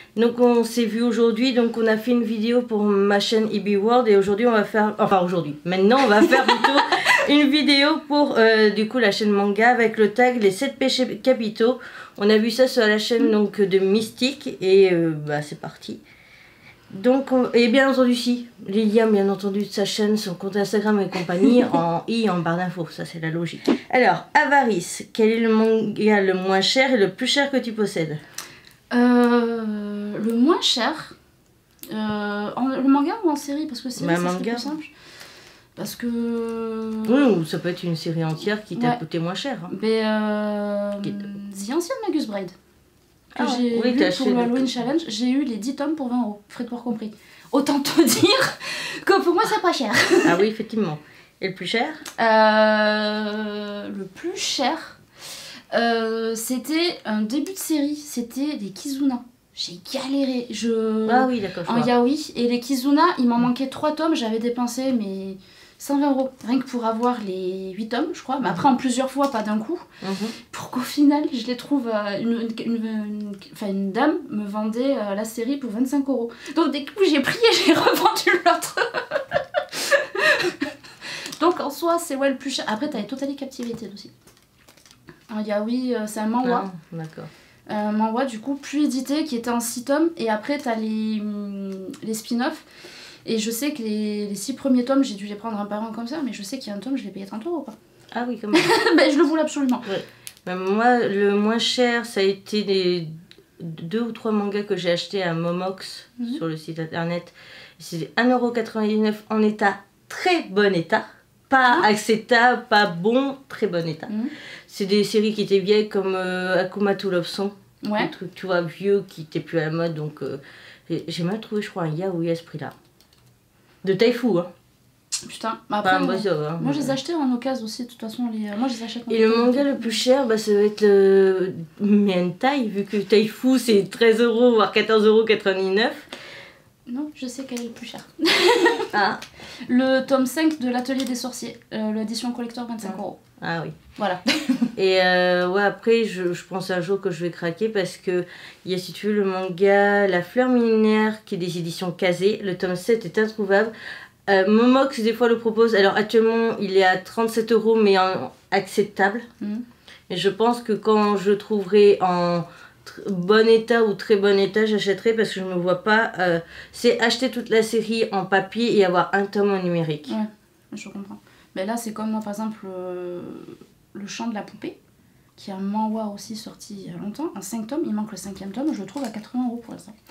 Donc on s'est vu aujourd'hui, donc on a fait une vidéo pour ma chaîne EB World et aujourd'hui on va faire, maintenant on va faire plutôt une vidéo pour du coup la chaîne manga avec le tag les 7 péchés capitaux. On a vu ça sur la chaîne donc de Mystique et c'est parti. Donc, et bien entendu, si, Lilia, bien entendu, de sa chaîne, son compte Instagram et compagnie, en barre d'infos, ça c'est la logique. Alors, Avarice, quel est le manga le moins cher et le plus cher que tu possèdes? Le moins cher, le manga ou en série? Parce que série, ça serait plus simple. Parce que... Oui, ou ça peut être une série entière qui t'a coûté moins cher. Hein. Mais The Ancient Magus Bride. J'ai lu pour le Halloween Challenge, j'ai eu les 10 tomes pour 20 €, frais de port compris. Autant te dire que pour moi c'est pas cher. Ah oui, effectivement. Et le plus cher? Le plus cher, c'était un début de série, c'était les Kizuna. J'ai galéré. Ah oui, d'accord. En yaoi. Et les Kizuna, il m'en manquait 3 tomes, j'avais dépensé mais 120 €, rien que pour avoir les 8 tomes, je crois. Mais après, en plusieurs fois, pas d'un coup. Pour qu'au final, je les trouve... une dame me vendait la série pour 25 €. Donc, du coup, j'ai pris et j'ai revendu l'autre. Donc, en soi, c'est le plus cher. Après, t'as les Totally Captivated aussi. Alors, yaoi, c'est un manhwa. Ah, d'accord. Un manhwa, du coup, plus édité, qui était en 6 tomes. Et après, t'as les spin-offs. Et je sais que les 6 premiers tomes, j'ai dû les prendre un par un comme ça, mais je sais qu'il y a un tome, je l'ai payé 30 € quoi. Ah oui, quand même. Ben, je le voulais absolument. Ouais. Ben, moi, le moins cher, ça a été les 2 ou 3 mangas que j'ai achetés à Momox sur le site internet. C'est 1,99 € en état, très bon état. Pas acceptable, pas bon, très bon état. C'est des séries qui étaient vieilles comme Akuma to Love Song. Ouais. Un truc, tu vois, vieux qui n'était plus à la mode. Donc, j'ai même trouvé, je crois, un yaoi à ce prix-là. De Taifu, hein. Putain, bah après, hein. Moi je les ai achetés en occasion aussi, de toute façon, moi je les achète en Et le manga le plus cher, ça va être le Mientai, vu que Taifu c'est 13 €, voire 14,99 €. Non, je sais quel est le plus cher. Ah. Le tome 5 de l'Atelier des Sorciers, l'édition collector 25 €. Ah oui. Voilà. Et après, je pense un jour que je vais craquer parce que il y a, si tu veux, le manga La Fleur Millénaire qui est des éditions Kazé. Le tome 7 est introuvable. Momox, des fois, le propose. Alors, actuellement, il est à 37 € mais acceptable. Et je pense que quand je trouverai en bon état ou très bon état, j'achèterai parce que je ne me vois pas. C'est acheter toute la série en papier et avoir un tome en numérique. Ouais, je comprends. Mais là, c'est comme moi, par exemple, Le Chant de la Poupée, qui est un manhwa aussi sorti il y a longtemps, en 5 tomes. Il manque le 5e tome, je le trouve à 80 € pour l'instant.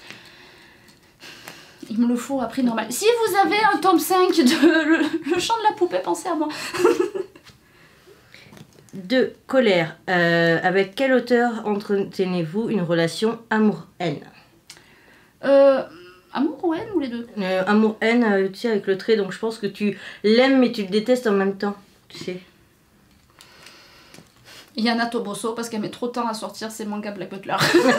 Il me le faut à prix normal. Si vous avez un tome 5 de Le Chant de la Poupée, pensez à moi. 2. Colère. Avec quel auteur entretenez-vous une relation amour-haine? Amour ou haine ou les deux? Amour-haine, tu sais, avec le trait, donc je pense que tu l'aimes mais tu le détestes en même temps, tu sais. Yana Toboso, parce qu'elle met trop de temps à sortir ses mangas Black Butler.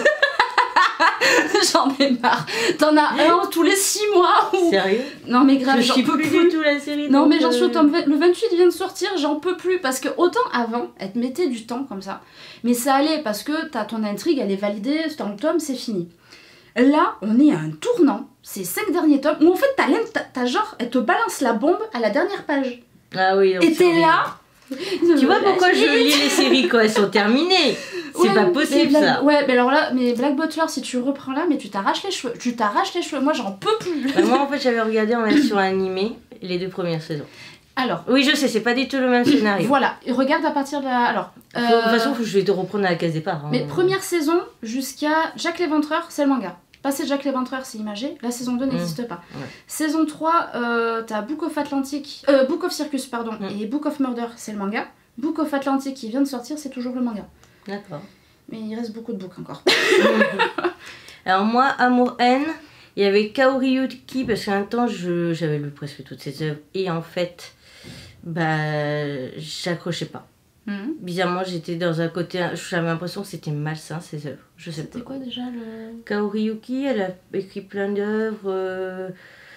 J'en ai marre. T'en as un tous les 6 mois ou... Sérieux? Non mais grave, j'en peux plus du tout la série. Non mais j'en suis au tome 20, le 28 vient de sortir, j'en peux plus. Parce que autant avant, elle te mettait du temps comme ça. Mais ça allait parce que t'as ton intrigue, elle est validée, dans le tome, c'est fini. Là, on est à un tournant, ces 5 derniers tomes, où en fait t'as genre, elle te balance la bombe à la dernière page. Ah oui. Et t'es là. Tu vois pourquoi je lis les séries quand elles sont terminées? C'est pas possible ça. Ouais, mais alors là, mais Black Butler, si tu reprends là, mais tu t'arraches les cheveux. Tu t'arraches les cheveux, moi j'en peux plus. Moi en fait j'avais regardé en version animée les 2 premières saisons. Alors. Oui, je sais, c'est pas du tout le même scénario. Voilà, regarde à partir de la. Alors. De toute façon, je vais te reprendre à la case départ. Hein. Mais première saison jusqu'à Jack l'Éventreur, c'est le manga. Passé Jack l'Éventreur, c'est imagé. La saison 2 n'existe pas. Ouais. Saison 3, t'as Book of Atlantic. Book of Circus, pardon. Et Book of Murder, c'est le manga. Book of Atlantic qui vient de sortir, c'est toujours le manga. D'accord. Mais il reste beaucoup de books encore. Alors moi, Amour-haine, il y avait Kaori Yuki, parce qu'un temps, j'avais lu presque toutes ses œuvres. Et en fait, j'accrochais pas. Bizarrement, j'étais dans un côté... J'avais l'impression que c'était malsain, ses œuvres. Je sais pas. C'était quoi déjà le... Kaori Yuki, elle a écrit plein d'œuvres...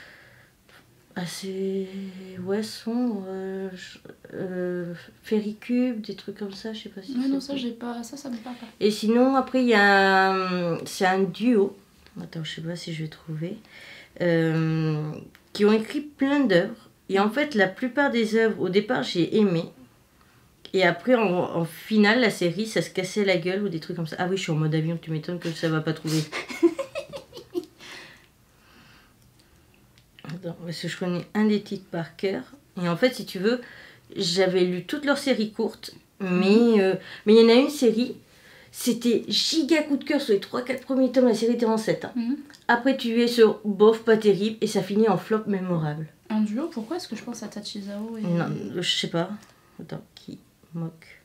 assez sombres, Fairycube, des trucs comme ça, je sais pas si non, ça j'ai pas, ça me parle pas. Et sinon après il y a c'est un duo Attends, je sais pas si je vais trouver. Qui ont écrit plein d'œuvres. Et en fait, la plupart des œuvres, au départ, j'ai aimé. Et après, en finale, la série, ça se cassait la gueule ou des trucs comme ça. Ah oui, je suis en mode avion, tu m'étonnes que ça va pas trouver. Attends, parce que je connais un des titres par cœur. Et en fait, si tu veux, j'avais lu toutes leurs séries courtes. Mais il y en a une série, c'était giga coup de cœur sur les 3-4 premiers tomes. La série était en 7. Hein. Après, tu es sur bof, pas terrible. Et ça finit en flop mémorable. Un duo, pourquoi est-ce que je pense à Tachizao et... Non, je sais pas. Attends, qui moque.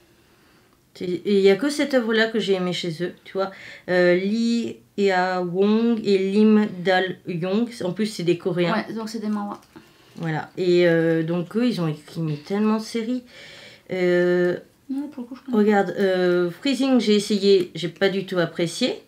Et il n'y a que cette œuvre-là que j'ai aimée chez eux, tu vois. Lee Ea Wong et Lim Dal Yong. En plus, c'est des Coréens. Ouais, donc c'est des manhwa. Voilà. Et donc, eux, ils ont écrit tellement de séries. Non, pour le coup, je connais. Regarde, Freezing, j'ai essayé, j'ai pas du tout apprécié.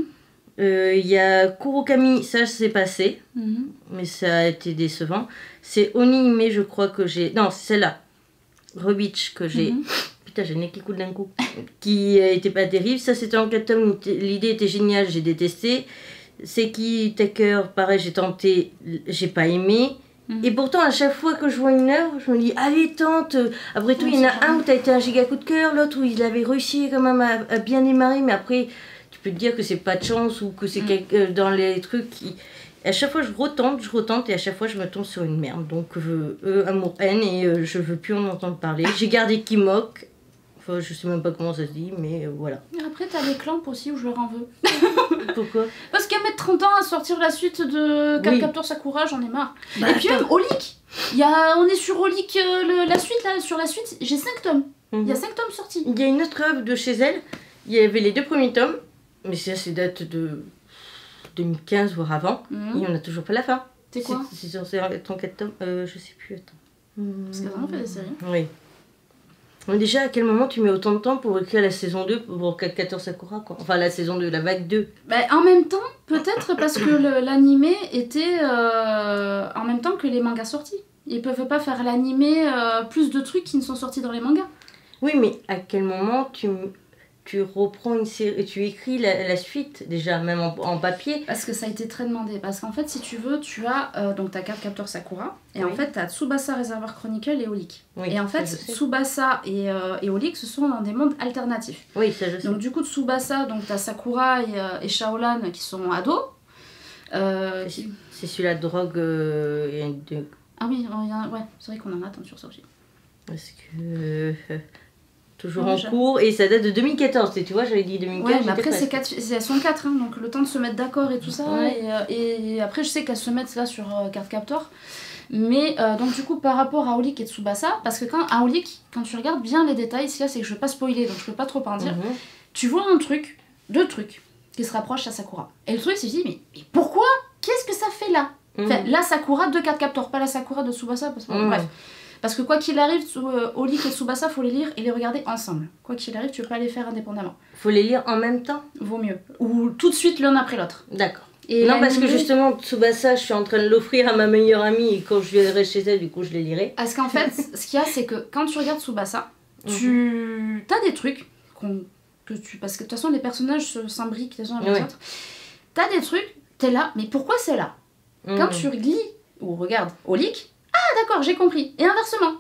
Il y a Kurokami, ça c'est passé, mais ça a été décevant. C'est Onihime, je crois que j'ai. Non, c'est celle-là. Rebitch que j'ai. Putain, j'ai le nez qui coule d'un coup. Qui était pas terrible. Ça, c'était en 4 tomes. L'idée était géniale, j'ai détesté. Seki Taker, pareil, j'ai tenté, j'ai pas aimé. Et pourtant, à chaque fois que je vois une œuvre, je me dis, allez, tente. Après tout, il y en a un où t'as été un giga coup de cœur, l'autre où il avait réussi quand même à bien démarrer, mais après, tu peux te dire que c'est pas de chance ou que c'est dans les trucs qui. À chaque fois, je retente, et à chaque fois, je me tombe sur une merde. Donc, amour-haine, et je veux plus en entendre parler. J'ai gardé Kimok. Enfin, je sais même pas comment ça se dit, mais voilà. Après, t'as les Clamps aussi où je leur en veux. Pourquoi? Parce qu'à mettre 30 ans à sortir la suite de Cardcaptor Sakura, j'en ai marre. Bah, et puis même, Olic, on est sur Olic, la suite, là, sur la suite, j'ai 5 tomes. Il y a 5 tomes sortis. Il y a une autre œuvre de chez elle, il y avait les 2 premiers tomes, mais ça, date de 2015, voire avant, et on n'a toujours pas la fin. C'est quoi? C'est sur 34 tomes, je sais plus, attends. Parce qu'elles en ont fait des séries. Oui. Mais déjà, à quel moment tu mets autant de temps pour écrire la saison 2 pour Cardcaptor Sakura, quoi? Enfin, la saison 2, la vague 2. Bah, en même temps, peut-être parce que l'animé était en même temps que les mangas sortis. Ils peuvent pas faire l'animé plus de trucs qui ne sont sortis dans les mangas. Oui, mais à quel moment tu reprends une série et tu écris la suite, déjà, même en papier? Parce que ça a été très demandé. Parce qu'en fait, si tu veux, tu as donc ta Cardcaptor Sakura, et en fait, tu as Tsubasa Reservoir Chronicle et Olic. Et en fait, Tsubasa et Olic, ce sont dans des mondes alternatifs. Oui, ça je sais. Donc, du coup, Tsubasa, tu as Sakura et Shaolan qui sont ados. C'est celui-là, drogue. Ah oui, ouais, c'est vrai qu'on en attend sur ça aussi. Parce que. Toujours en cours, et ça date de 2014, tu vois, j'avais dit 2015. Ouais, mais après, elles sont 4, hein, donc le temps de se mettre d'accord et tout ça. Ouais. Et après, je sais qu'elles se mettent là sur Cardcaptor. Mais donc, du coup, par rapport à Olic et Tsubasa, parce que à Olic, quand tu regardes bien les détails, ce qu'il y a, c'est que je ne veux pas spoiler, donc je peux pas trop en dire. Tu vois deux trucs qui se rapprochent à Sakura. Et le truc, c'est que je dis, mais pourquoi? Qu'est-ce que ça fait là? Enfin, la Sakura de Cardcaptor, pas la Sakura de Tsubasa, parce que bref. Parce que quoi qu'il arrive, Olic et Tsubasa, faut les lire et les regarder ensemble. Quoi qu'il arrive, tu peux pas les faire indépendamment. Faut les lire en même temps? Vaut mieux. Ou tout de suite l'un après l'autre. D'accord. Non, parce que justement, Tsubasa, je suis en train de l'offrir à ma meilleure amie, et quand je viendrai chez elle, du coup, je les lirai. Parce qu'en fait, ce qu'il y a, c'est que quand tu regardes Tsubasa, tu as des trucs parce que de toute façon, les personnages s'imbriquent les uns avec les autres. T'as des trucs, t'es là, mais pourquoi c'est là? Quand tu lis ou regardes Olic, ah d'accord, j'ai compris. Et inversement.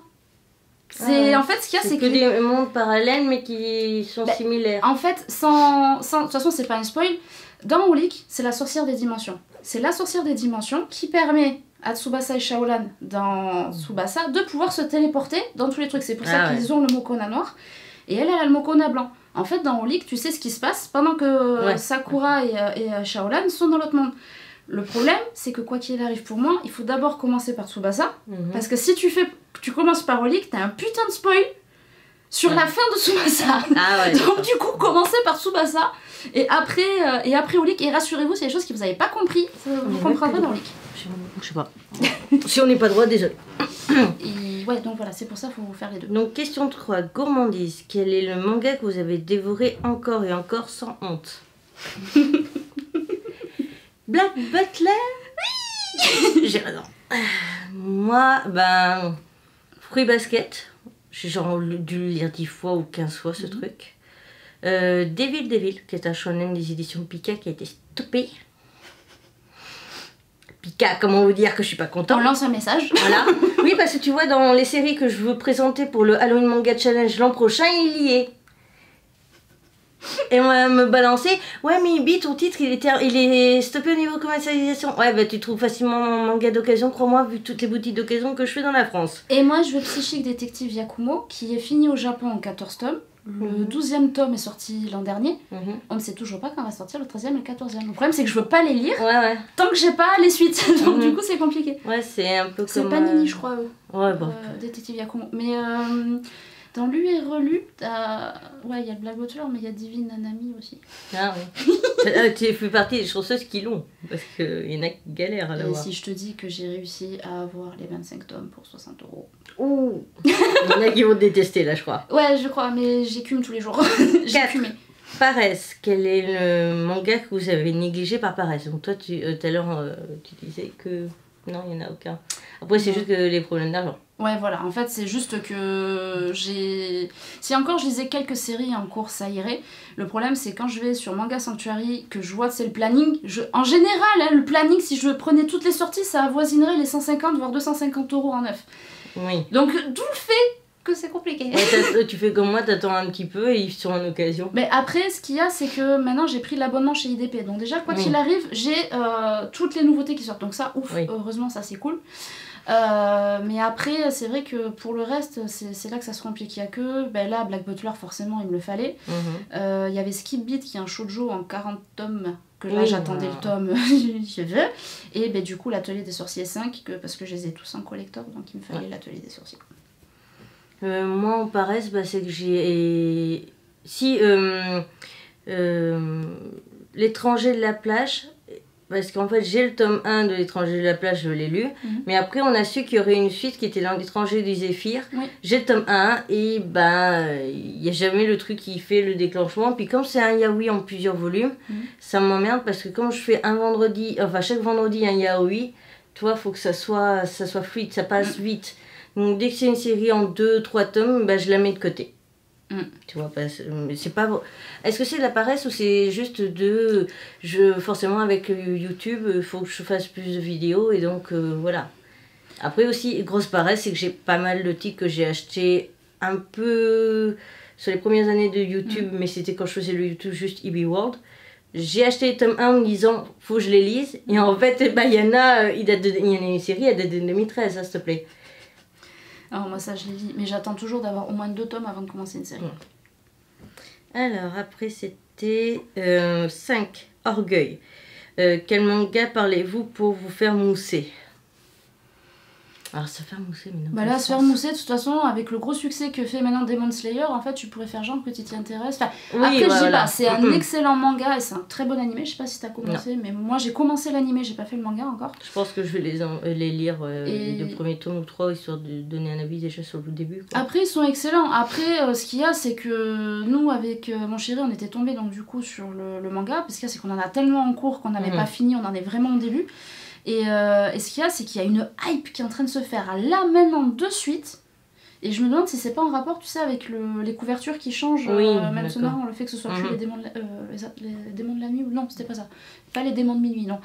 En fait, ce qu'il y a, c'est que des mondes parallèles, mais qui sont similaires. En fait, de toute façon, c'est pas un spoil. Dans Olic, c'est la sorcière des dimensions. C'est la sorcière des dimensions qui permet à Tsubasa et Shaolan dans Tsubasa de pouvoir se téléporter dans tous les trucs. C'est pour ça qu'ils ont le Mokona noir. Et elle a le Mokona blanc. En fait, dans Olic, tu sais ce qui se passe pendant que Sakura et Shaolan sont dans l'autre monde. Le problème, c'est que quoi qu'il arrive pour moi, il faut d'abord commencer par Tsubasa. Parce que si tu commences par Olic, t'as un putain de spoil sur la fin de Tsubasa. Donc du coup, commencez par Tsubasa. Et après Olic, et rassurez-vous, c'est des choses que vous n'avez pas compris. Vous comprendrez dans Olic. Je sais pas. Si on n'est pas droit, désolé. Et ouais, donc voilà, c'est pour ça qu'il faut faire les deux. Donc question 3, gourmandise. Quel est le manga que vous avez dévoré encore et encore sans honte? Black Butler? Oui. J'ai raison. Moi, Fruit Basket. J'ai genre dû le lire 10 fois ou 15 fois ce truc. Devil, qui est un shonen des éditions Pika qui a été stoppé. Pika, comment vous dire que je suis pas On contente. lance un message. Voilà. Oui, parce que tu vois, dans les séries que je veux présenter pour le Halloween Manga Challenge l'an prochain, il y est. Et on va me balancer, ouais mais Ibi, ton titre il est stoppé au niveau commercialisation. Ouais bah tu trouves facilement mon manga d'occasion, crois-moi, vu toutes les boutiques d'occasion que je fais dans la France. Et moi je veux Psychique Détective Yakumo, qui est fini au Japon en 14 tomes. Le 12e tome est sorti l'an dernier. On ne sait toujours pas quand va sortir le 13e et le 14e. Le problème c'est que je veux pas les lire tant que j'ai pas les suites. Donc du coup c'est compliqué. Ouais, c'est un peu comme... C'est Panini je crois, eux. Ouais, bon. Détective Yakumo. Mais dans Lu et Relu, ouais, il y a le Black Butler, mais il y a Divine Nanami aussi. Ah oui. Tu fais partie des chanceuses qui l'ont, parce qu'il y en a qui galèrent à Et l'avoir. si je te dis que j'ai réussi à avoir les 25 tomes pour 60 €. Ouh. Il y en a qui vont te détester là, je crois. Ouais, je crois, mais j'écume tous les jours. J'ai écumé. Paresse, quel est le manga que vous avez négligé par paresse? Donc toi, tout à l'heure, tu disais que... Non, il n'y en a aucun. Après, c'est juste que les problèmes d'argent. Ouais, voilà. En fait, c'est juste que j'ai... Si encore je lisais quelques séries en cours, ça irait. Le problème, c'est quand je vais sur Manga Sanctuary, que je vois, c'est le planning. En général, hein, le planning, si je prenais toutes les sorties, ça avoisinerait les 150 voire 250 € en neuf. Oui. Donc, d'où le fait que c'est compliqué. Ouais, tu fais comme moi, t'attends un petit peu et ils sont en occasion. Mais après, ce qu'il y a, c'est que maintenant j'ai pris l'abonnement chez IDP. Donc déjà, quoi qu'il arrive, j'ai toutes les nouveautés qui sortent. Donc ça, ouf, heureusement, ça c'est cool. Mais après, c'est vrai que pour le reste, c'est là que ça se complique. Il y a que, ben là, Black Butler, forcément, il me le fallait. Il y avait Skip Beat qui est un shoujo en 40 tomes. Que là, j'attendais le tome, je veux. Et ben, du coup, l'Atelier des Sorciers 5, parce que je les ai tous en collector, donc il me fallait l'Atelier des Sorciers. Moi, en paresse, bah, c'est que j'ai... Si, L'étranger de la plage, parce qu'en fait, j'ai le tome 1 de L'étranger de la plage, je l'ai lu, mais après, on a su qu'il y aurait une suite qui était dans L'étranger du Zéphyr. J'ai le tome 1 et il n'y a jamais le truc qui fait le déclenchement. Puis comme c'est un yaoi en plusieurs volumes, ça m'emmerde parce que comme je fais chaque vendredi un yaoi, toi, il faut que ça soit fluide, ça passe vite. Donc dès que c'est une série en 2-3 tomes, bah, je la mets de côté. Tu vois, c'est pas... Est-ce que c'est de la paresse ou c'est juste forcément avec YouTube, il faut que je fasse plus de vidéos et donc voilà. Après aussi, grosse paresse, c'est que j'ai pas mal de titres que j'ai achetés un peu sur les premières années de YouTube, mais c'était quand je faisais le YouTube juste EB World. J'ai acheté les tomes 1 en me disant, faut que je les lise. Et en fait, bah, il y en a une série, elle date de 2013, hein, s'il te plaît. Alors moi ça je l'ai dit, mais j'attends toujours d'avoir au moins 2 tomes avant de commencer une série. Alors après c'était 5, Orgueil. Quel manga parlez-vous pour vous faire mousser? Alors se faire mousser, mais non. Bah là, se faire mousser, de toute façon, avec le gros succès que fait maintenant Demon Slayer, en fait, tu pourrais faire genre que tu t'y intéresses. Enfin, après, je dis pas, c'est un excellent manga et c'est un très bon animé. Je sais pas si t'as commencé, mais moi j'ai commencé l'animé, j'ai pas fait le manga encore. Je pense que je vais les lire, les 2 premiers tomes ou 3, histoire de donner un avis déjà sur le début. Quoi. Après, ils sont excellents. Après, ce qu'il y a, c'est que nous, avec mon chéri, on était tombés donc du coup sur le manga, parce qu'il y a, c'est qu'on en a tellement en cours qu'on n'avait pas fini, on en est vraiment au début. Et ce qu'il y a, c'est qu'il y a une hype qui est en train de se faire là maintenant de suite. Et je me demande si c'est pas en rapport, tu sais, avec les couvertures qui changent maintenant, le fait que ce soit plus les démons de la nuit, ou non, c'était pas ça. Pas les démons de minuit, non.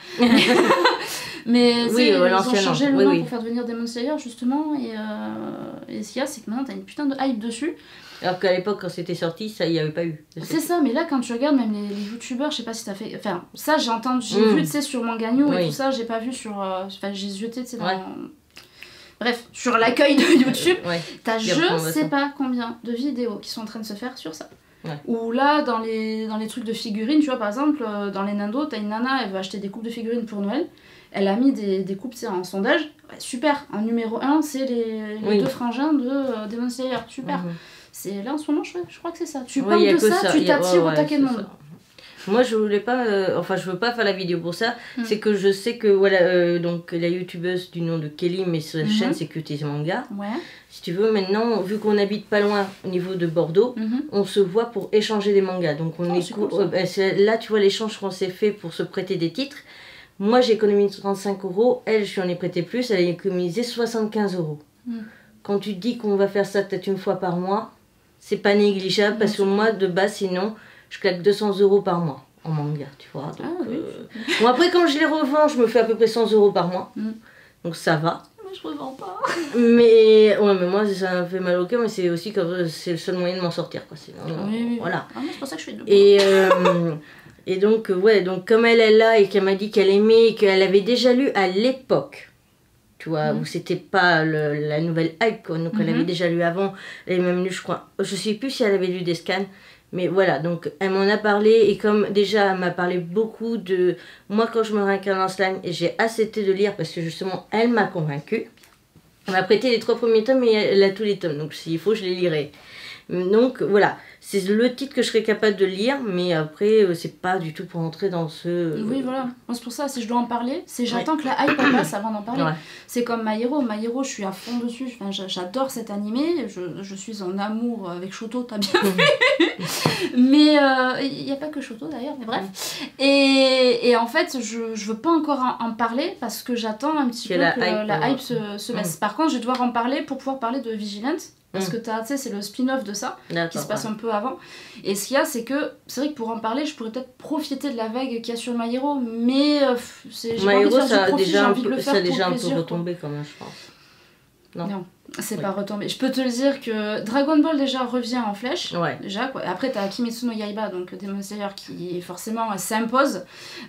Mais ils ont changé le nom pour faire devenir Demon Slayer, justement. Et ce qu'il y a, c'est que maintenant t'as une putain de hype dessus. Alors qu'à l'époque, quand c'était sorti, ça y avait pas eu. C'est ça, mais là, quand tu regardes, même les youtubeurs, je sais pas si t'as fait. Enfin, ça, j'ai vu, tu sais, sur Manga New et tout ça, j'ai pas vu sur. Enfin, j'ai jeté, tu sais, dans. Bref, sur l'accueil de YouTube, t'as je sais pas combien de vidéos qui sont en train de se faire sur ça. Ou là, dans les trucs de figurines, tu vois, par exemple, dans les Nando, t'as une nana, elle veut acheter des coupes de figurines pour Noël. Elle a mis des coupes, tu sais, en sondage. Ouais, super, en numéro 1, c'est les 2 frangins de Demon Slayer. Super. C'est là en ce moment, je crois que c'est ça. Tu parles de ça, tu t'attires au taquet de monde. Moi, je voulais pas, je veux pas faire la vidéo pour ça. C'est que je sais que voilà, donc la youtubeuse du nom de Kelly, mais sa chaîne c'est Cuties Manga. Si tu veux, maintenant, vu qu'on habite pas loin au niveau de Bordeaux, on se voit pour échanger des mangas. Donc on là, tu vois l'échange qu'on s'est fait pour se prêter des titres. Moi, j'ai économisé 35 €. Elle, je lui en ai prêté plus. Elle a économisé 75 €. Quand tu te dis qu'on va faire ça peut-être une fois par mois, c'est pas négligeable parce que moi, de base, sinon, je claque 200 € par mois en manga, tu vois. Donc, bon, après, quand je les revends, je me fais à peu près 100 € par mois. Donc ça va. Moi, je revends pas. Mais moi, ça me fait mal au cœur, mais c'est aussi que c'est le seul moyen de m'en sortir, quoi. Sinon, voilà. Ah, c'est pour ça que je fais deux. Et donc, donc comme elle est là et qu'elle m'a dit qu'elle aimait et qu'elle avait déjà lu à l'époque, tu vois, où c'était pas la nouvelle hype, quoi. Donc elle avait déjà lu avant, elle avait même lu, je crois, je sais plus si elle avait lu des scans, mais voilà, donc elle m'en a parlé, et comme déjà elle m'a parlé beaucoup de moi quand je me réincarne en slime, et j'ai accepté de lire parce que justement elle m'a convaincue. Elle m'a prêté les 3 premiers tomes et elle a tous les tomes, donc s'il faut je les lirai. Donc voilà, c'est le titre que je serais capable de lire, mais après c'est pas du tout pour entrer dans ce... Oui, voilà, c'est pour ça, si je dois en parler, c'est j'attends que la hype passe avant d'en parler. C'est comme My Hero, je suis à fond dessus, enfin, j'adore cet animé, je suis en amour avec Shoto, t'as bien vu. Mais il n'y a pas que Shoto d'ailleurs, mais bref. Et en fait, je veux pas encore en parler parce que j'attends un petit peu que la hype se mette. Par contre, je vais devoir en parler pour pouvoir parler de Vigilante. Parce que tu sais, c'est le spin-off de ça, qui se passe un peu avant. Et ce qu'il y a, c'est que, c'est vrai que pour en parler, je pourrais peut-être profiter de la vague qu'il y a sur My Hero, mais j'ai pas envie de faire du profit, j'ai envie de le faire pour plaisir. Ça a déjà un peu retombé quand même, je pense. Non, c'est pas retombé. Je peux te le dire que Dragon Ball déjà revient en flèche. Déjà, quoi. Après, t'as Kimetsu no Yaiba, donc Demon Slayer, qui forcément s'impose.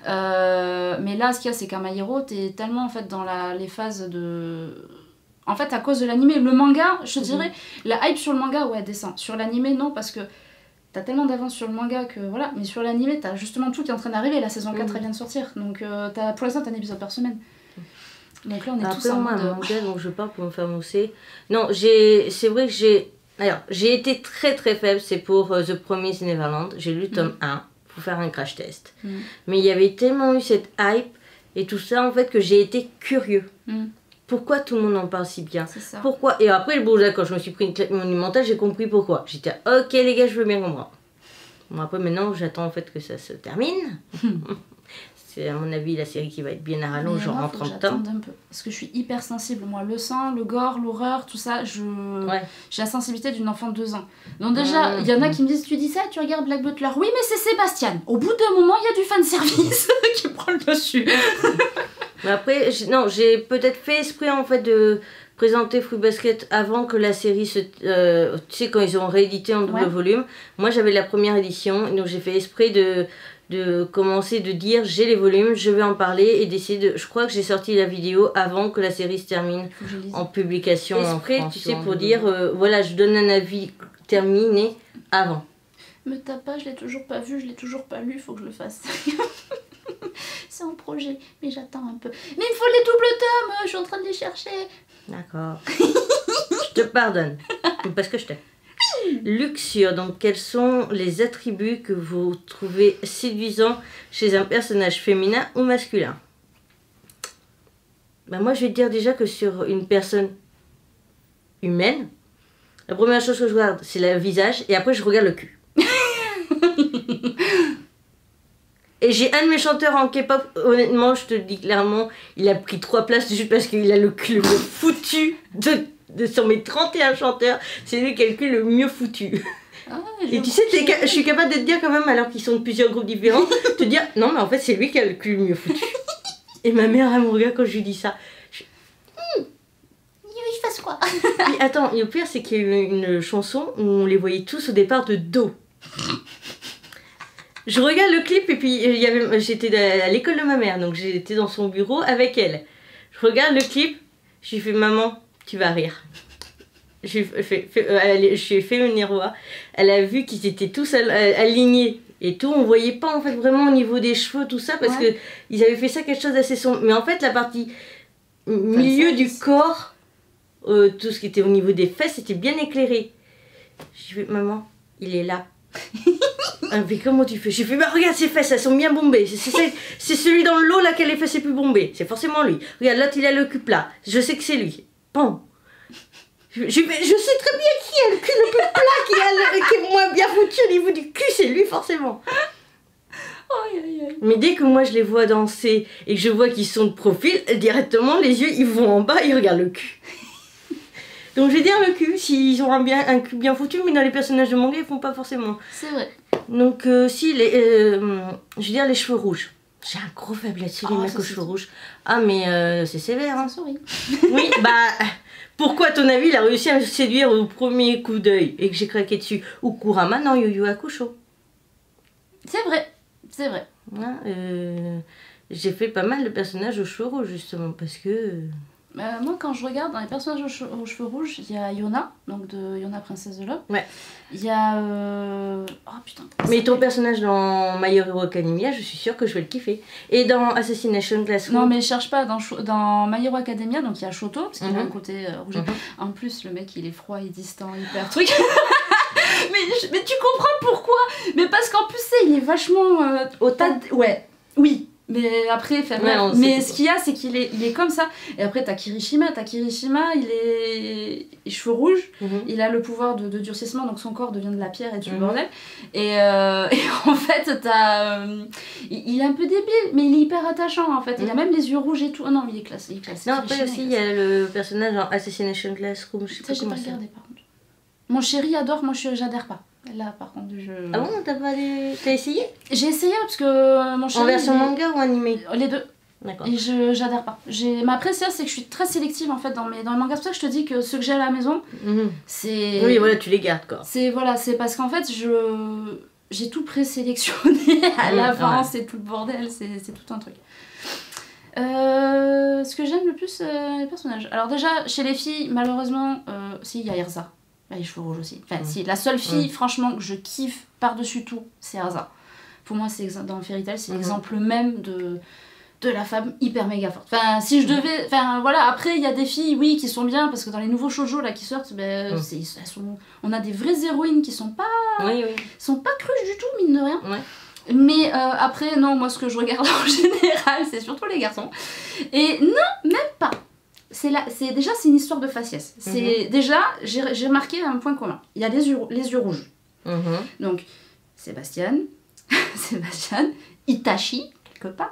Mais là, ce qu'il y a, c'est qu'à My Hero, t'es tellement en fait dans les phases de... En fait, à cause de l'animé, le manga, je te dirais, la hype sur le manga, ouais, descend. Sur l'animé, non, parce que t'as tellement d'avance sur le manga que voilà. Mais sur l'animé, t'as justement tout qui est en train d'arriver. La saison 4, elle vient de sortir. Donc, pour l'instant, t'as un épisode par semaine. Donc là, on est tous en mode... manga, donc je pars pour me faire mousser. Non, c'est vrai que j'ai été très très faible, c'est pour The Promised Neverland. J'ai lu tome 1 pour faire un crash test. Mais il y avait tellement eu cette hype et tout ça, en fait, que j'ai été curieux. Pourquoi tout le monde en parle si bien? Pourquoi? Et après, bon, là, quand je me suis pris une claque monumentale, j'ai compris pourquoi. J'étais, ok les gars, je veux bien comprendre. Bon, après, maintenant, j'attends en fait que ça se termine. C'est à mon avis la série qui va être bien à rallonge, genre en 30 tomes. Un peu. Parce que je suis hyper sensible, moi. Le sang, le gore, l'horreur, tout ça, j'ai la sensibilité d'une enfant de 2 ans. Donc déjà, il y en a qui me disent, tu dis ça, tu regardes Black Butler. Oui, mais c'est Sébastien. Au bout d'un moment, il y a du fanservice qui prend le dessus. Mais après, j'ai peut-être fait esprit en fait de présenter Fruit Basket avant que la série se... tu sais, quand ils ont réédité en double volume. Moi, j'avais la première édition, donc j'ai fait esprit de commencer de dire j'ai les volumes, je vais en parler et d'essayer de... Je crois que j'ai sorti la vidéo avant que la série se termine en publication en France, tu sais, pour dire, voilà, je donne un avis terminé avant. Me tape pas, je l'ai toujours pas vu, je l'ai toujours pas lu, faut que je le fasse. C'est en projet, mais j'attends un peu. Mais il me faut les doubles tomes, je suis en train de les chercher. D'accord. Je te pardonne, parce que je t'aime. Luxure, donc quels sont les attributs que vous trouvez séduisants chez un personnage féminin ou masculin? Ben moi je vais te dire déjà que sur une personne humaine, la première chose que je regarde c'est le visage et après je regarde le cul. Et j'ai un de mes chanteurs en K-pop, honnêtement, je te le dis clairement, il a pris 3 places juste parce qu'il a le cul le mieux foutu sur mes 31 chanteurs, c'est lui qui a le cul le mieux foutu. Et tu sais, je suis capable de te dire quand même, alors qu'ils sont de plusieurs groupes différents, te dire, non mais en fait c'est lui qui a le cul le mieux foutu. Et ma mère, elle me regarde quand je lui dis ça. Il fasse quoi? Et attends, et le pire c'est qu'il y a eu une chanson où on les voyait tous au départ de dos. Je regarde le clip et puis j'étais à l'école de ma mère, donc j'étais dans son bureau avec elle. Je regarde le clip, je lui fais maman, tu vas rire. Je lui ai fait une miroir. Elle a vu qu'ils étaient tous alignés et tout. On voyait pas en fait vraiment au niveau des cheveux tout ça parce que ils avaient fait ça quelque chose d'assez sombre. Mais en fait la partie milieu du corps, tout ce qui était au niveau des fesses, était bien éclairé. Je lui ai fait maman, il est là. Mais comment tu fais? J'ai fait, bah regarde ses fesses, elles sont bien bombées. C'est celui dans le lot là qui a les fesses les plus bombées. C'est forcément lui. Regarde, l'autre il a le cul plat. Je sais que c'est lui. Bon. Je sais très bien qui a le cul le plus plat, qui est moins bien foutu au niveau du cul, c'est lui forcément. Mais dès que moi je les vois danser et que je vois qu'ils sont de profil, directement les yeux ils vont en bas et ils regardent le cul. Donc je vais dire le cul, s'ils ont un cul bien foutu, mais dans les personnages de manga ils font pas forcément. C'est vrai. Donc, si, je veux dire, les cheveux rouges. J'ai un gros faiblesse sur les mecs aux cheveux rouges. Ah, mais c'est sévère, hein. Sorry. Oui, bah, pourquoi, à ton avis, il a réussi à me séduire au premier coup d'œil et que j'ai craqué dessus? Ou Kurama dans Yu Yu Hakusho. C'est vrai, c'est vrai. Hein, j'ai fait pas mal de personnages aux cheveux rouges, justement, parce que... Moi, quand je regarde dans les personnages aux cheveux rouges, il y a Yona, donc de Yona, princesse de l'Op. Ouais. Il y a... Oh putain. Mais ton personnage dans My Hero Academia, je suis sûre que je vais le kiffer. Et dans Assassination Classroom. Non, mais cherche pas. Dans My Hero Academia, donc il y a Shoto, parce qu'il a un côté rouge. En plus, le mec, il est froid et distant, hyper truc. mais tu comprends pourquoi? Mais parce qu'en plus, il est vachement... Ouais, oui. Mais après, mais ce qu'il y a, c'est qu'il est comme ça. Et après, t'as Kirishima, il est cheveux rouges, il a le pouvoir de durcissement, donc son corps devient de la pierre et tout le bordel. Et en fait, il est un peu débile, mais il est hyper attachant en fait. Il a même les yeux rouges et tout. Oh non, mais il est classé. Non, après aussi, il y a le personnage en Assassination Classroom. Je sais pas comment regardé par contre. Mon chéri adore, moi j'adhère pas. Là, par contre, Ah bon, t'as essayé? J'ai essayé parce que mon chéri... En version manga ou animé? Les deux. D'accord. Et j'adhère pas. Mais après, c'est que je suis très sélective en fait dans les mangas. C'est pour ça que je te dis que ceux que j'ai à la maison, c'est... Oui, voilà, tu les gardes quoi. C'est parce qu'en fait, j'ai tout présélectionné à l'avance, c'est tout le bordel, c'est tout un truc. Ce que j'aime le plus, les personnages. Alors déjà, chez les filles, malheureusement, si, il y a Erza. Les cheveux rouges aussi. Enfin, si, la seule fille, franchement, que je kiffe par-dessus tout, c'est Erza. Pour moi, dans Fairy Tail, c'est l'exemple même de la femme hyper méga forte. Enfin, si je devais... Enfin, voilà, après, il y a des filles, oui, qui sont bien, parce que dans les nouveaux shoujo, là, qui sortent, ben, on a des vraies héroïnes qui sont pas... sont pas cruches du tout, mine de rien. Ouais. Mais après, non, moi, ce que je regarde en général, c'est surtout les garçons. Et non, même pas. C'est une histoire de faciès. Déjà, j'ai remarqué un point commun. Il y a les yeux rouges. Donc, Sébastien, Itachi, quelque part.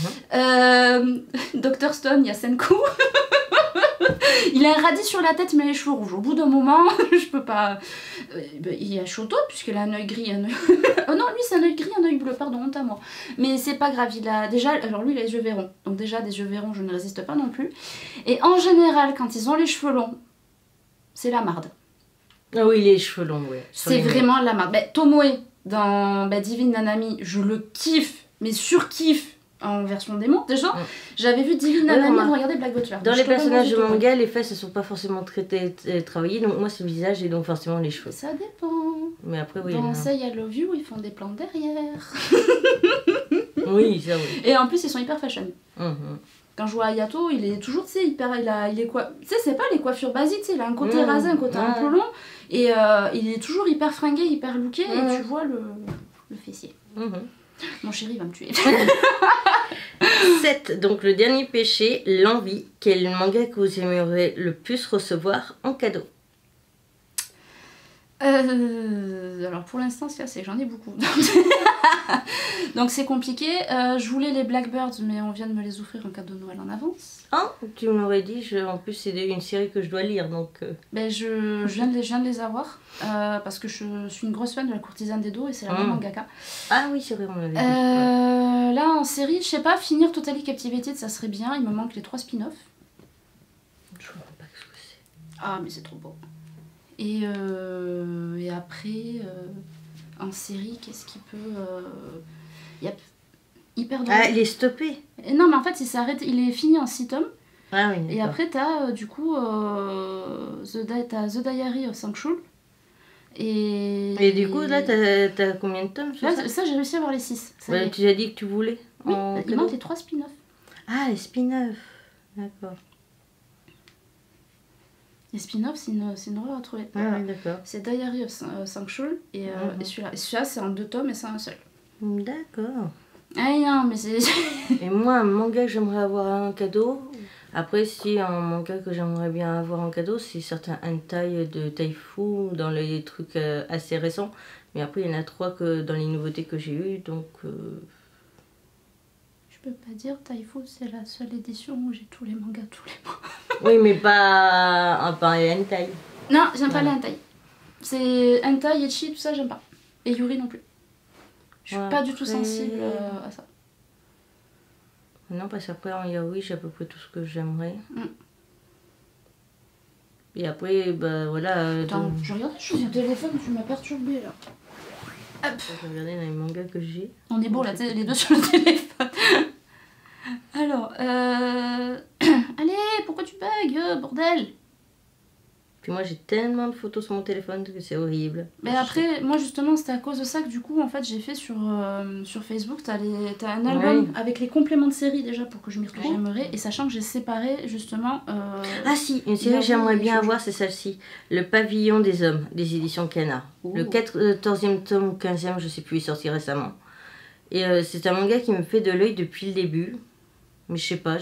Dr Stone, il y a Senku. Il a un radis sur la tête, mais les cheveux rouges. Au bout d'un moment, je peux pas... il y a Shoto, puisqu'il a un œil gris, un œil... oh non, lui, c'est un œil gris, un œil bleu, pardon, honte à moi. Mais c'est pas grave, il a... Déjà, alors lui, il a les yeux verrons. Donc déjà, des yeux verrons, je ne résiste pas non plus. Et en général, quand ils ont les cheveux longs, c'est la marde. Ah oui, les cheveux longs, ouais. C'est vraiment la marde. Tomoe, dans Divine Nanami, je le kiffe, mais surkiffe. En version démon, déjà, j'avais vu Divine Nanami pour regarder Black Butler. Dans les personnages de manga, les fesses ne sont pas forcément travaillées, donc moi c'est le visage et donc forcément les cheveux. Ça dépend. Mais après, oui. Dans Say I Love You, ils font des plans derrière. Oui, ça oui. Et en plus, ils sont hyper fashion. Quand je vois Ayato, il est toujours, tu sais, il est quoi. Tu sais, c'est pas les coiffures basiques, tu sais, il a un côté rasé, un côté un peu long, et il est toujours hyper fringué, hyper looké, et tu vois le fessier. Mon chéri va me tuer. 7. Donc le dernier péché, l'envie. Quel manga que vous aimeriez le plus recevoir en cadeau? Alors pour l'instant, c'est que j'en ai beaucoup. Donc c'est compliqué. Je voulais les Blackbirds, mais on vient de me les offrir en cadeau de Noël en avance. Ah, tu m'aurais dit, en plus c'est une série que je dois lire, donc... Ben, je viens de les avoir, parce que je suis une grosse fan de La Courtisane des Dos, et c'est la même mangaka. Ah oui, c'est vrai, on l'avait dit. Là, en série, je sais pas, finir Totally Captivated, ça serait bien. Il me manque les 3 spin-offs. Je comprends pas ce que c'est. Ah, mais c'est trop beau. Et après, en série, qu'est-ce qui peut... y a hyper drôle. Ah, il est stoppé. Non, mais en fait, il est fini en 6 tomes. Ah oui, et après, t'as du coup The Diary of Sangshul. Et du coup, là, t'as combien de tomes ça, j'ai réussi à avoir les 6. Ouais, tu as dit que tu voulais. Oui, il manque les 3 spin-offs. Ah, les spin-offs. D'accord. Les spin-offs, c'est une horreur à trouver. Ah, voilà. Oui, d'accord. C'est Diary of Sangshul et celui-là, c'est en 2 tomes et c'est un seul. D'accord. Ah non, mais c'est... Et moi, un manga que j'aimerais avoir en cadeau... Après, si un manga que j'aimerais bien avoir en cadeau, c'est certains hentai de Taifu, dans les trucs assez récents. Mais après, il y en a 3 que dans les nouveautés que j'ai eues, donc... Je peux pas dire, Taifu, c'est la seule édition où j'ai tous les mangas tous les mois. Oui, mais pas les hentai. Non, j'aime pas les hentai. C'est hentai, ecchi, tout ça, j'aime pas. Et Yuri non plus. Je suis pas du tout sensible à ça. Non, parce qu'après en yaoi, j'ai à peu près tout ce que j'aimerais. Et après, bah voilà. Attends, je regarde sur mon téléphone, tu m'as perturbé là. Hop. Je vais regarder dans les mangas que j'ai. On est beau là, les deux sur le téléphone. Alors, allez, pourquoi tu bugs, bordel? Puis moi j'ai tellement de photos sur mon téléphone que c'est horrible. Mais après, moi justement, c'était à cause de ça que du coup, en fait, j'ai fait sur Facebook, t'as un album avec les compléments de série déjà pour que je m'y retrouve. J'aimerais, et sachant que j'ai séparé justement... Ah si, une série que j'aimerais bien avoir, c'est celle-ci. Le Pavillon des Hommes, des éditions Kana. Le 14e tome ou 15e, je sais plus, il est sorti récemment. Et c'est un manga qui me fait de l'œil depuis le début. Mais je sais pas,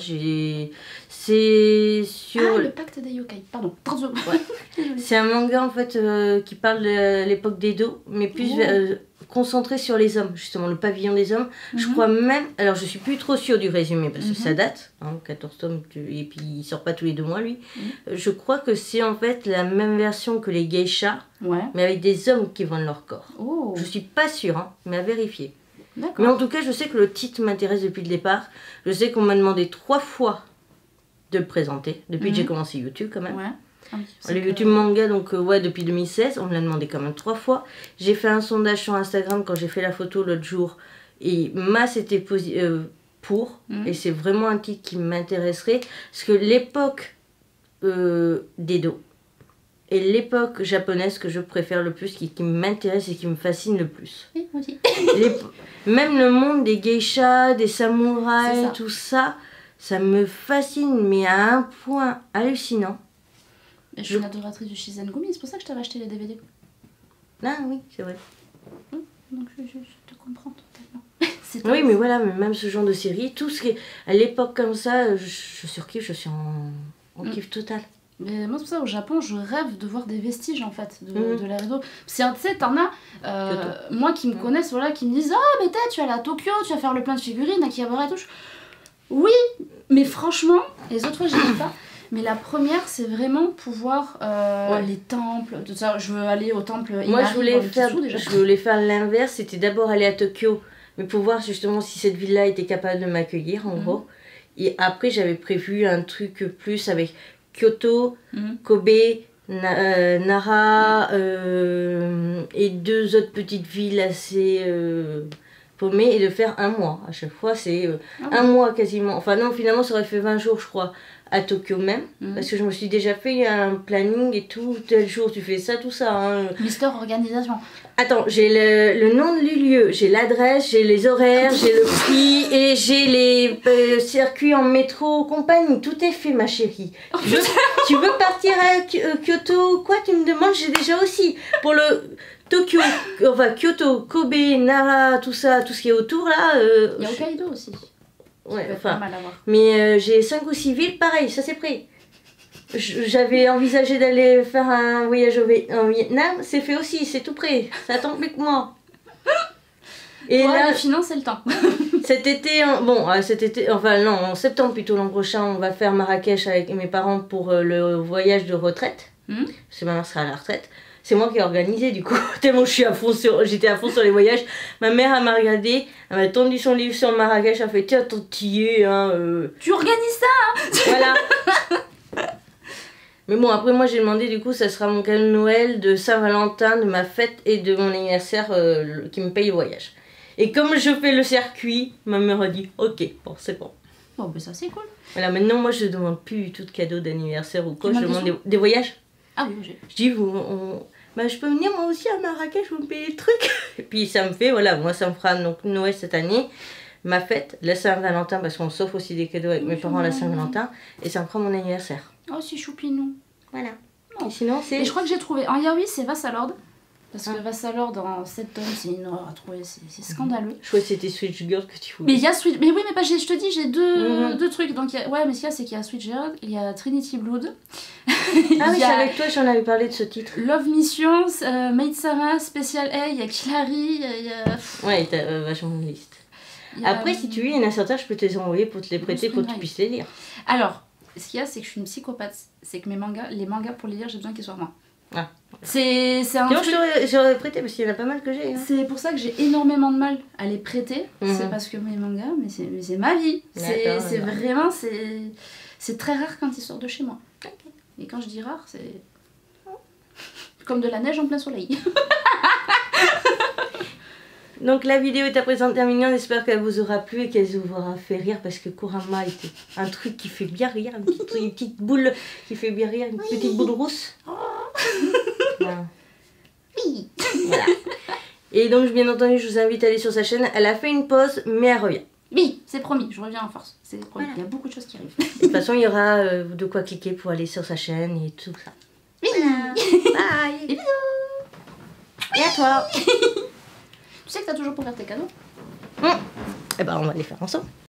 c'est sur... Ah, le pacte des yokai, pardon. C'est un manga en fait qui parle de l'époque d'Edo, mais plus concentré sur les hommes, justement, le pavillon des hommes. Je crois même... Alors je suis plus trop sûre du résumé parce que ça date, 14 tomes, et puis il sort pas tous les 2 mois lui. Je crois que c'est en fait la même version que les geishas, mais avec des hommes qui vendent leur corps. Je suis pas sûre, mais à vérifier. Mais en tout cas, je sais que le titre m'intéresse depuis le départ. Je sais qu'on m'a demandé 3 fois de le présenter, depuis que j'ai commencé YouTube quand même. Le YouTube manga, donc depuis 2016, on me l'a demandé quand même 3 fois. J'ai fait un sondage sur Instagram quand j'ai fait la photo l'autre jour. Et masse était pour. Et c'est vraiment un titre qui m'intéresserait. Parce que l'époque d'Edo et l'époque japonaise que je préfère le plus, qui m'intéresse et qui me fascine le plus. Oui, moi aussi. Même le monde des geishas, des samouraïs, tout ça, ça me fascine, mais à un point hallucinant. Je suis une adoratrice du Shizengumi, c'est pour ça que je t'avais acheté les DVD. Ah oui, c'est vrai. Donc je te comprends totalement. Oui, mais voilà, mais même ce genre de série, tout ce qui est à l'époque comme ça, je surkiffe, je suis en kiff total. Mais moi, c'est pour ça, au Japon, je rêve de voir des vestiges, en fait, de l'ère Edo. Parce que, tu sais, t'en as, moi, qui me connaissent, voilà, qui me disent « Ah, mais tu vas aller à Tokyo, tu vas faire le plein de figurines, Akihabara et tout. » Oui, mais franchement, les autres fois, je dis pas. Mais la première, c'est vraiment pouvoir les temples, tout ça. Je veux aller au temple Inari. Moi, je voulais faire l'inverse, c'était d'abord aller à Tokyo, mais pour voir justement si cette ville-là était capable de m'accueillir, en gros. Et après, j'avais prévu un truc plus avec Kyoto, Kobe, Nara et 2 autres petites villes assez paumées, et de faire un mois. À chaque fois, c'est un mois quasiment. Enfin non, finalement, ça aurait fait 20 jours, je crois, à Tokyo même. Parce que je me suis déjà fait un planning et tout. Tel jour, tu fais ça, tout ça. Mister Organisation. Attends, j'ai le nom du lieu, j'ai l'adresse, j'ai les horaires, j'ai le prix et j'ai les circuits en métro, compagnie. Tout est fait, ma chérie. Tu veux partir à Kyoto? Quoi, tu me demandes? J'ai déjà aussi. Pour le Tokyo, enfin Kyoto, Kobe, Nara, tout ça, tout ce qui est autour là. Il y a Hokkaido aussi. Ouais, enfin. Mais j'ai 5 ou 6 villes, pareil, ça c'est prêt. J'avais envisagé d'aller faire un voyage en Vietnam, c'est fait aussi, c'est tout prêt, ça attend plus que moi. Et là, les finances, c'est le temps. cet été, enfin non, en septembre plutôt l'an prochain, on va faire Marrakech avec mes parents pour le voyage de retraite. Parce que ma mère sera à la retraite. C'est moi qui ai organisé du coup, tellement j'étais à fond sur les voyages. Ma mère, elle m'a regardé, elle m'a tendu son livre sur Marrakech, elle a fait tiens, tantillé, Tu organises ça, hein. Voilà. Mais bon, après moi j'ai demandé, du coup ça sera mon cadeau de Noël, de Saint-Valentin, de ma fête et de mon anniversaire qui me paye le voyage. Et comme je fais le circuit, ma mère a dit ok, bon c'est bon. Bon ben ça c'est cool. Voilà, maintenant moi je demande plus tout de cadeau d'anniversaire ou quoi, je demande des voyages. Ah oui, j'ai. Je dis bah, je peux venir moi aussi à Marrakech, vous me payez le truc. Et puis ça me fait, voilà, moi ça me fera donc Noël cette année, ma fête, la Saint-Valentin, parce qu'on s'offre aussi des cadeaux avec mes parents la Saint-Valentin, et ça me fera mon anniversaire. Oh, c'est choupinou. Voilà. Et sinon, c'est... Et je crois que j'ai trouvé. En yaoi, c'est Vassalord. Parce que Vassalord, en 7 tomes, c'est une horreur à trouver. C'est scandaleux. Je crois que c'était Switch Girl que tu voulais. Mais il y a Switch... Mais oui, mais pas, je te dis, j'ai deux trucs. Donc, ouais, mais ce qu'il y a, c'est qu'il y a Switch Girl, il y a Trinity Blood. Ah oui, c'est avec toi, j'en avais parlé de ce titre. Love Mission, Maid Sama, Special A, il y a Kilari, il y a... Ouais, t'as vachement de liste. Après, si tu veux, il y en a certains, je peux te les envoyer pour te les prêter pour que tu puisses les lire. Alors, ce qu'il y a, c'est que je suis une psychopathe. C'est que les mangas, pour les lire, j'ai besoin qu'ils soient moins. Ah. C'est un Sinon, truc... j'aurais prêté parce qu'il y en a pas mal que j'ai. Hein. C'est pour ça que j'ai énormément de mal à les prêter. Mhm. C'est parce que mes mangas, mais c'est ma vie. C'est vraiment... C'est très rare quand ils sortent de chez moi. Okay. Et quand je dis rare, c'est... comme de la neige en plein soleil. Donc la vidéo est à présent terminée, on espère qu'elle vous aura plu et qu'elle vous aura fait rire parce que Kurama était un truc qui fait bien rire, une petite boule qui fait bien rire, une petite boule rousse. Voilà. Oui. Voilà. Et donc bien entendu je vous invite à aller sur sa chaîne, elle a fait une pause mais elle revient. Oui, c'est promis, je reviens en force. C'est promis, Voilà. il y a beaucoup de choses qui arrivent. De toute façon il y aura de quoi cliquer pour aller sur sa chaîne et tout ça. Oui. Bye. Et bisous. Et à toi. Tu sais que t'as toujours pour faire tes cadeaux? Et ben on va les faire ensemble.